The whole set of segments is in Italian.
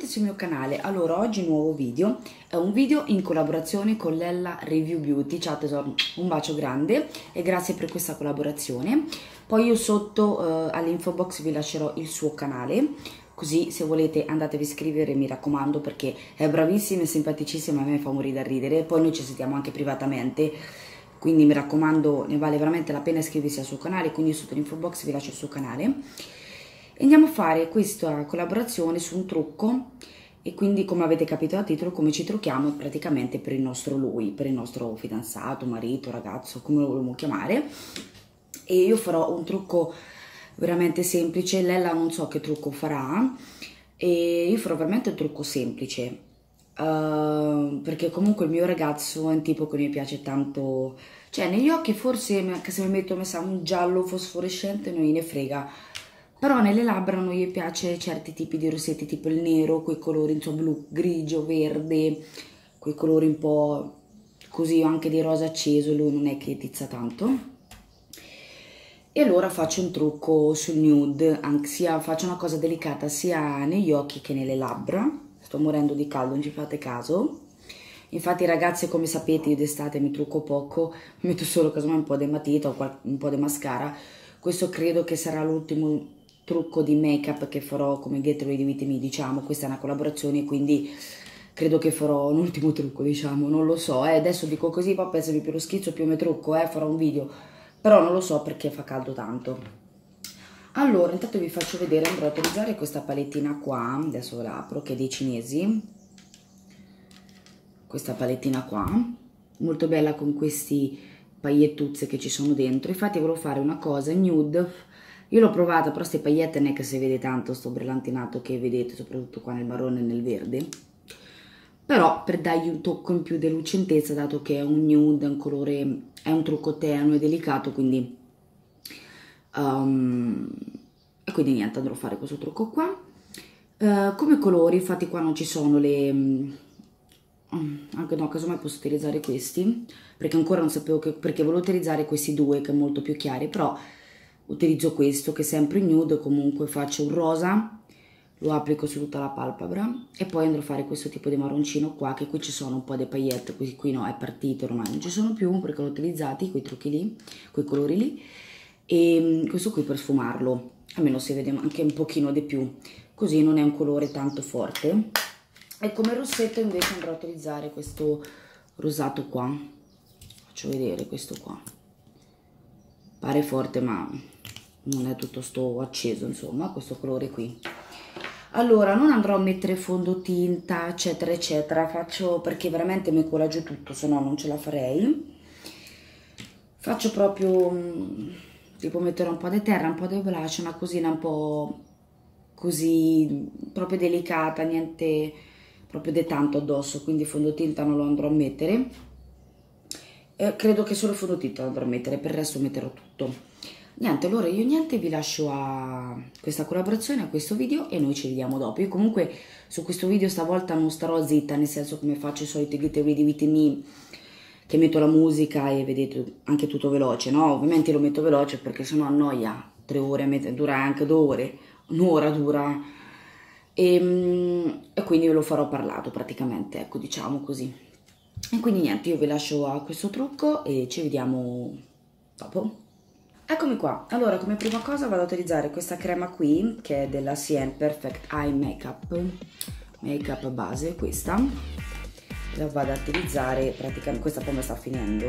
bentornati sul mio canale. Allora, oggi nuovo video, è un video in collaborazione con Lella Review Beauty. Ciao tesoro, un bacio grande e grazie per questa collaborazione. Poi io sotto all'info box vi lascerò il suo canale, così se volete andatevi a iscrivere, mi raccomando, perché è bravissima e simpaticissima, a me fa morire da ridere. Poi noi ci sentiamo anche privatamente, quindi mi raccomando, ne vale veramente la pena iscriversi al suo canale, quindi sotto l'info box vi lascio il suo canale. E andiamo a fare questa collaborazione su un trucco, e quindi, come avete capito dal titolo, come ci trucchiamo praticamente per il nostro lui, per il nostro fidanzato, marito, ragazzo, come lo vogliamo chiamare. E io farò un trucco veramente semplice. Lella non so che trucco farà, e io farò veramente un trucco semplice, perché comunque il mio ragazzo è un tipo che mi piace tanto, cioè negli occhi forse, anche se mi metto un giallo fosforescente non gliene frega, però nelle labbra non gli piace certi tipi di rossetti, tipo il nero, quei colori insomma blu, grigio, verde, quei colori un po' così, anche di rosa acceso, lui non è che tizza tanto. E allora faccio un trucco sul nude, faccio una cosa delicata sia negli occhi che nelle labbra. Sto morendo di caldo, non ci fate caso. Infatti ragazzi, come sapete, io d'estate mi trucco poco, mi metto solo casomai un po' di matita o un po' di mascara. Questo credo che sarà l'ultimo trucco di make up che farò come Get Ready With Me, diciamo. Questa è una collaborazione, quindi credo che farò un ultimo trucco, diciamo, non lo so, adesso dico così, poi pensami più lo schizzo più me trucco, farò un video, però non lo so perché fa caldo tanto. Allora, intanto vi faccio vedere, andrò a utilizzare questa palettina qua, adesso ve la apro, che è dei cinesi, questa palettina qua, molto bella con questi paillettuzze che ci sono dentro. Infatti volevo fare una cosa nude. Io l'ho provata, però queste paillette non è che si vede tanto sto brillantinato che vedete, soprattutto qua nel marrone e nel verde. Però per dargli un tocco in più di lucentezza, dato che è un nude, è un colore, è un trucco tenue e delicato, quindi e quindi niente, andrò a fare questo trucco qua. Come colori, infatti qua non ci sono le anche no, casomai posso utilizzare questi, perché ancora non sapevo perché volevo utilizzare questi due che è molto più chiari, però utilizzo questo che è sempre nude. Comunque faccio un rosa, lo applico su tutta la palpebra, e poi andrò a fare questo tipo di marroncino qua, che qui ci sono un po' di paillette, qui no, è partito ormai, non ci sono più perché l'ho utilizzati, quei trucchi lì, quei colori lì, e questo qui per sfumarlo, almeno si vede anche un pochino di più, così non è un colore tanto forte. E come rossetto invece andrò a utilizzare questo rosato qua, faccio vedere questo qua, pare forte ma non è tutto sto acceso, insomma, questo colore qui. Allora, non andrò a mettere fondotinta eccetera eccetera, faccio perché veramente mi cola giù tutto, se no non ce la farei. Faccio proprio tipo mettere un po' di terra, un po' di blush, una cosina un po' così, proprio delicata, niente proprio di tanto addosso, quindi fondotinta non lo andrò a mettere. Credo che solo fondotinta lo andrò a mettere, per il resto metterò tutto. Niente, allora io vi lascio a questa collaborazione, a questo video, e noi ci vediamo dopo. Io comunque su questo video stavolta non starò zitta, nel senso come faccio i soliti Get Ready With Me, che metto la musica e vedete anche tutto veloce, no? Ovviamente lo metto veloce perché sennò annoia, 3 ore, dura anche 2 ore, un'ora dura, e quindi ve lo farò parlato praticamente, ecco, diciamo così. E quindi niente, io vi lascio a questo trucco e ci vediamo dopo. Eccomi qua. Allora, come prima cosa vado ad utilizzare questa crema qui, che è della CN Perfect Eye Makeup base, questa. La vado ad utilizzare praticamente, questa poi mi sta finendo.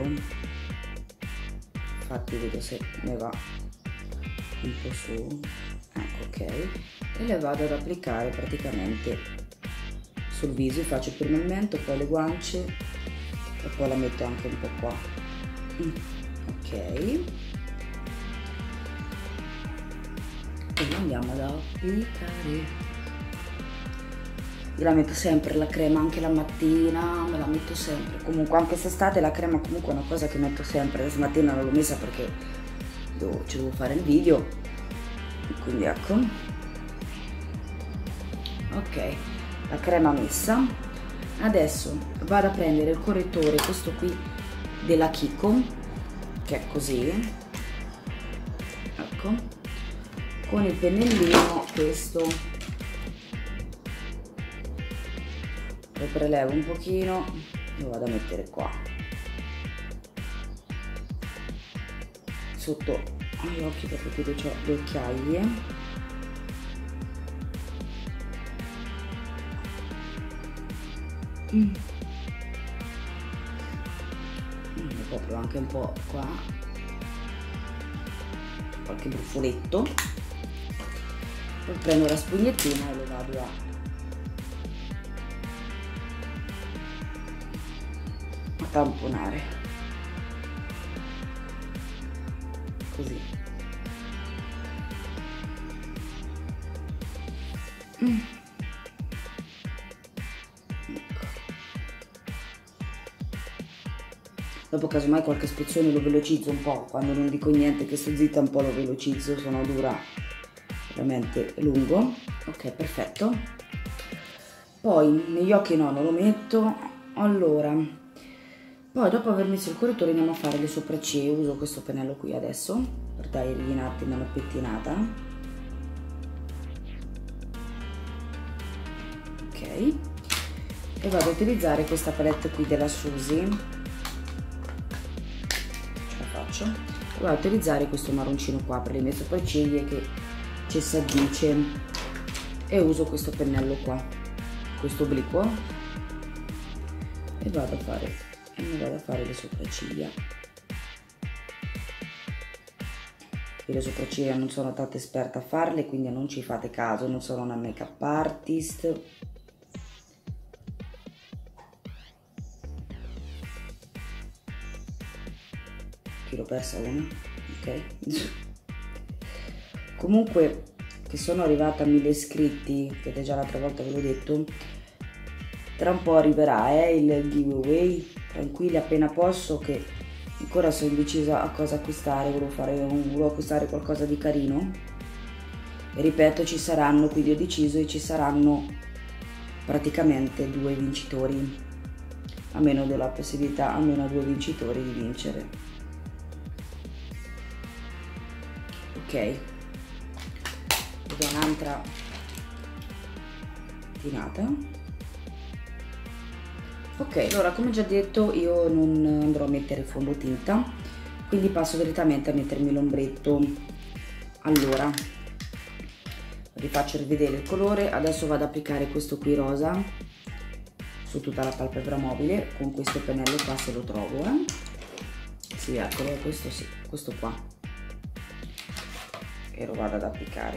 Infatti vedo se ne va un po' su. Ecco, ok. E le vado ad applicare praticamente sul viso. Io faccio prima il mento, poi le guance e poi la metto anche un po' qua. Ok. E andiamo ad applicare. Io la metto sempre la crema anche la mattina, me la metto sempre, comunque anche se estate la crema comunque è una cosa che metto sempre. Stamattina non l'ho messa perché ci devo fare il video, quindi ecco. Ok, la crema messa. Adesso vado a prendere il correttore, questo qui della Kiko, che è così, ecco, con il pennellino questo lo prelevo un pochino, lo vado a mettere qua sotto agli occhi, proprio che ho le occhiaie. Proprio anche un po' qua, qualche brufoletto. Poi prendo la spugnettina e lo vado a tamponare così. Dopo casomai qualche spezzone lo velocizzo un po', quando non dico niente che sto zitta un po' lo velocizzo, se no dura veramente lungo. Ok, perfetto. Poi negli occhi no, non lo metto. Allora, poi dopo aver messo il correttore andiamo a fare le sopracciglia. Uso questo pennello qui adesso per dargli un attimo una pettinata. Ok, e vado a utilizzare questa palette qui della Suzy. Vado a utilizzare questo marroncino qua per le mie sopracciglia che ci si addice, e uso questo pennello qua, questo obliquo, e mi vado a fare le sopracciglia. Io le sopracciglia non sono tanto esperta a farle, quindi non ci fate caso, non sono una make up artist. L'ho persa una, ok. Comunque, che sono arrivata a 1000 iscritti, che già l'altra volta ve l'ho detto, tra un po' arriverà il giveaway, tranquilli, appena posso, che ancora sono indecisa a cosa acquistare. Volevo acquistare qualcosa di carino, e ripeto, ci saranno, quindi ho deciso, e ci saranno praticamente 2 vincitori, almeno do la possibilità almeno a 2 vincitori di vincere. Ok, do un'altra tinata. Ok, allora, come già detto, io non andrò a mettere fondotinta, quindi passo direttamente a mettermi l'ombretto. Allora, vi faccio rivedere il colore. Adesso vado ad applicare questo qui rosa su tutta la palpebra mobile con questo pennello qua, se lo trovo, sì, eccolo, questo sì, questo qua, e lo vado ad applicare.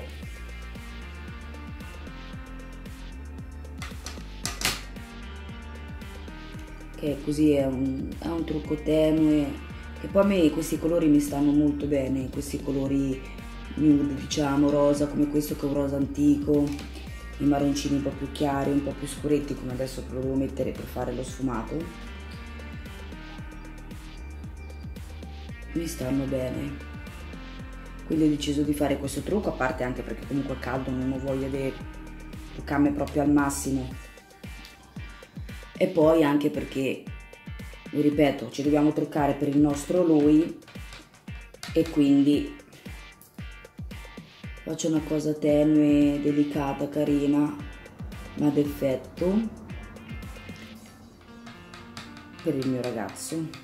Che così è un trucco tenue, che poi a me questi colori mi stanno molto bene, questi colori nude, diciamo, rosa, come questo che è un rosa antico, i marroncini un po' più chiari, un po' più scuretti, come adesso che lo devo mettere per fare lo sfumato, mi stanno bene. Quindi ho deciso di fare questo trucco, a parte anche perché comunque è caldo, non ho voglia di truccarmi proprio al massimo, e poi anche perché, vi ripeto, ci dobbiamo truccare per il nostro lui, e quindi faccio una cosa tenue, delicata, carina, ma d'effetto per il mio ragazzo.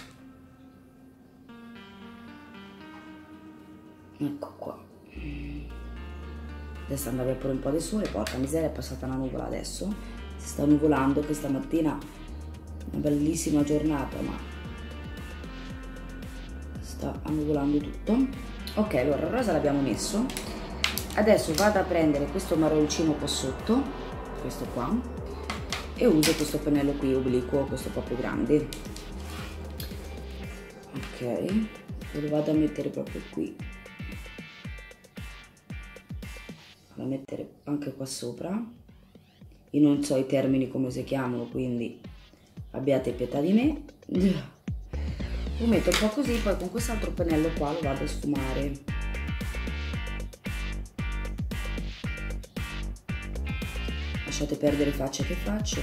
Ecco qua. Adesso andava pure un po' di sole, porca miseria, è passata una nuvola adesso, si sta nuvolando. Questa mattina una bellissima giornata, ma sta annuvolando tutto. Ok, allora il rosa l'abbiamo messo, adesso vado a prendere questo marroncino qua sotto, questo qua, e uso questo pennello qui obliquo, questo proprio grande. Ok, e lo vado a mettere proprio qui, da mettere anche qua sopra. Io non so i termini come si chiamano, quindi abbiate pietà di me. Lo metto un po' così, poi con quest'altro pennello qua lo vado a sfumare. Lasciate perdere faccia che faccio.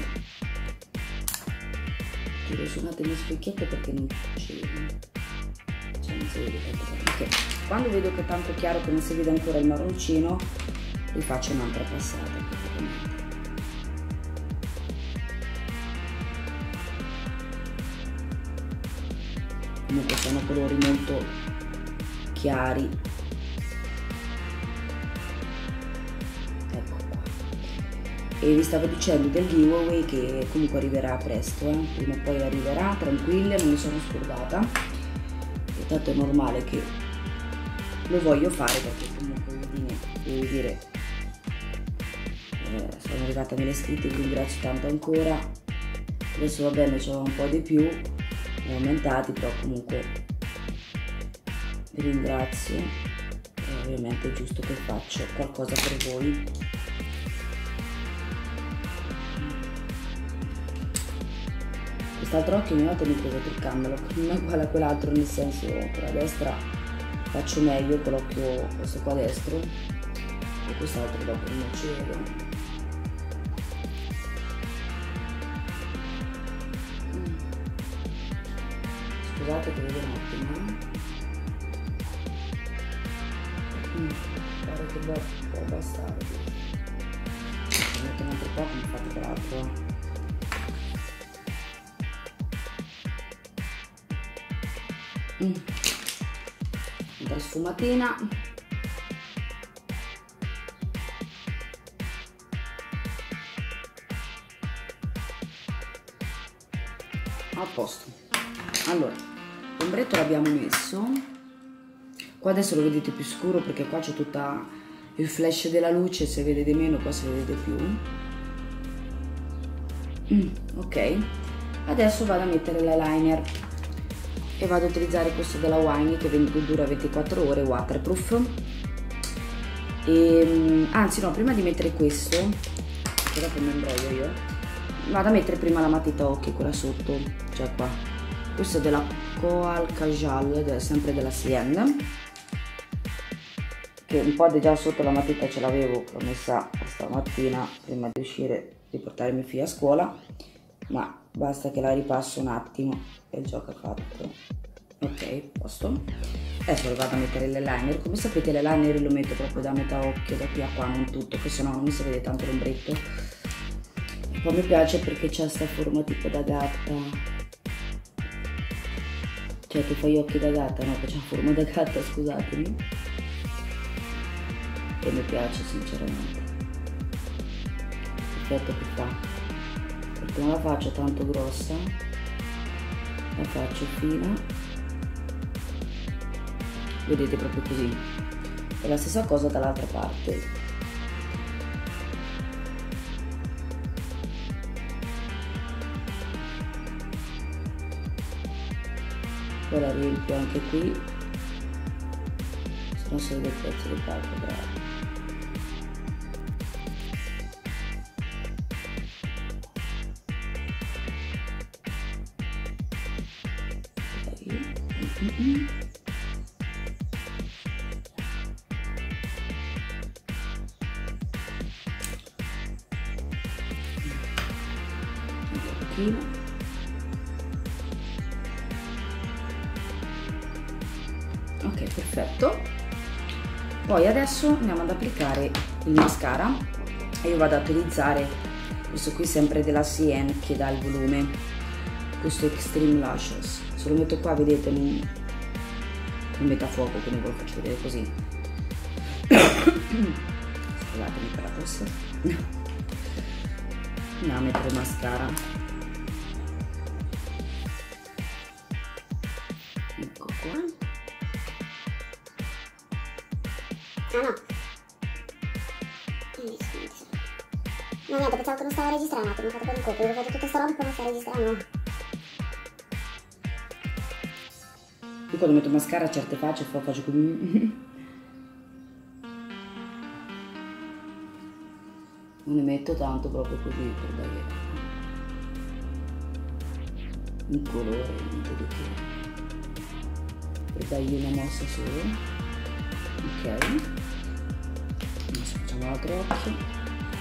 Tiro su un attimo lo specchietto perché non ci non si vede. Okay. Quando vedo che è tanto chiaro che non si vede ancora il marroncino, rifaccio un'altra passata praticamente. comunque sono colori molto chiari. Ecco qua. E vi stavo dicendo del giveaway che comunque arriverà presto, prima o poi arriverà, tranquille, non mi sono scordata, e tanto è normale che lo voglio fare, perché comunque devo dire sono arrivata a 1000 iscritti, vi ringrazio tanto ancora. Adesso va bene, c'ho un po' di più, ne ho aumentati, però comunque vi ringrazio, e ovviamente è giusto che faccio qualcosa per voi. Quest'altro occhio mi ho preso truccandolo, non è uguale a quell'altro, nel senso con la destra faccio meglio con l'occhio questo qua destro, e quest'altro dopo non ci vedo. Scusate che vedo un attimo. Guarda che può bastare. Mi metto un altro po' come fate tra l'altro. Altra sfumatina. A posto. Allora, l'ombretto l'abbiamo messo. Qua adesso lo vedete più scuro perché qua c'è tutta il flash della luce, se vedete meno qua si vede più. Ok, adesso vado a mettere l'eyeliner e vado a utilizzare questo della Wine che dura 24 ore, waterproof. E, anzi no, prima di mettere questo, che dopo mi imbroglio io, vado a mettere prima la matita occhi, quella sotto, cioè qua. Questo è della Koal Kajal, sempre della Sienne, che un po' già sotto la matita ce l'avevo, l'ho messa stamattina prima di uscire, di portare i miei figli a scuola, ma basta che la ripasso un attimo e il gioco è fatto. Ok, posto. Adesso lo vado a mettere l'eyeliner. Come sapete l'eyeliner lo metto proprio da metà occhio, da qui a qua, non tutto, che sennò non mi si vede tanto l'ombretto. E poi mi piace perché c'ha sta forma tipo da gatta, cioè tu fai gli occhi da gatta, no? Che c'ha forma da gatta, scusatemi. E mi piace sinceramente l'effetto che fa, perché non la faccio tanto grossa, la faccio fina, vedete, proprio così. E la stessa cosa dall'altra parte. Poi la riempio anche qui, se no si vede il pezzo di palpebra. Ok, perfetto. Poi adesso andiamo ad applicare il mascara e io vado ad utilizzare questo qui sempre della Sienne che dà il volume, questo Extreme Lashes. Se lo metto qua vedete non mette a fuoco, quindi ve lo faccio vedere così. Scusatemi per la tosse. Andiamo a mettere il mascara. Ecco qua. Ah no. No niente, pensavo che non stava registrando, mi ho fatto un po' di colpo, avevo fatto tutta sta roba e poi non stava registrando. Io quando metto mascara a certe facce faccio così. Non ne metto tanto, proprio così per dare un colore, niente di che, per dargli una mossa solo. Ok, adesso facciamo l'altro occhio.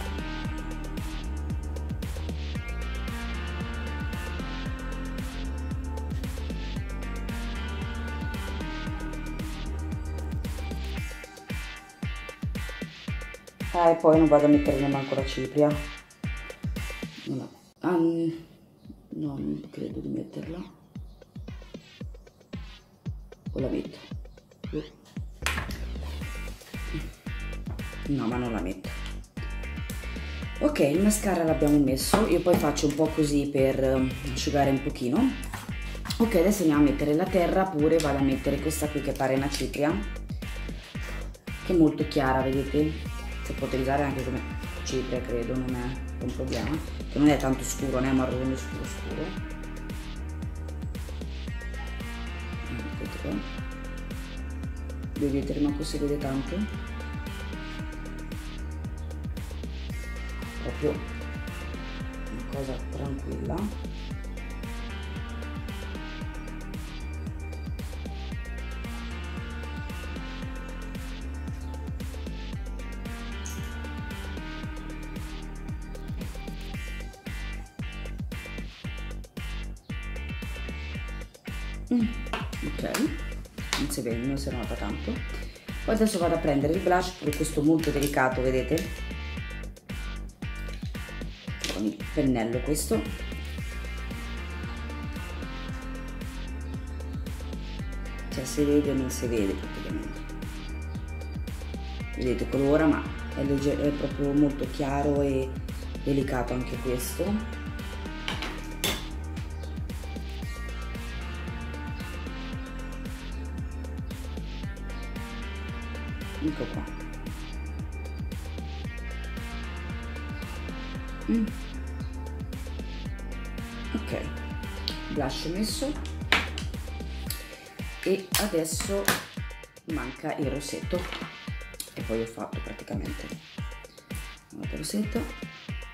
E poi non vado a mettere neanche la cipria. No. No, non credo di metterla. o la metto? No, ma non la metto. Ok, il mascara l'abbiamo messo, io poi faccio un po' così per asciugare un pochino. Ok, adesso andiamo a mettere la terra, pure vado a mettere questa qui che pare una cipria, che è molto chiara, vedete? Si può utilizzare anche come cipria, credo, non è un problema, che non è tanto scuro, non è marrone scuro scuro. Vedete, manco si vede tanto, proprio una cosa tranquilla. Ok, non si vede, non si nota tanto. Poi adesso vado a prendere il blush, per questo molto delicato, vedete, con il pennello questo, cioè si vede o non si vede praticamente, vedete, colora, ma è leggero, è proprio molto chiaro e delicato anche questo. Ecco qua. Ok, blush messo e adesso manca il rossetto e poi ho fatto praticamente il rossetto.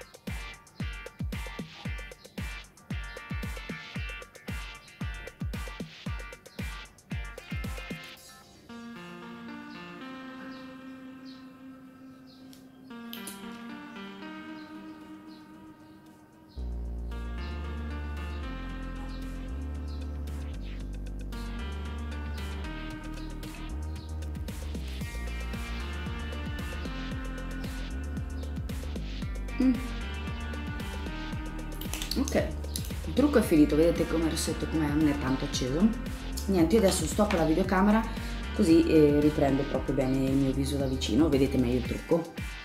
Ok, il trucco è finito, vedete come il rossetto com'è, non è tanto acceso. Niente, io adesso stoppo la videocamera così riprendo proprio bene il mio viso da vicino, vedete meglio il trucco.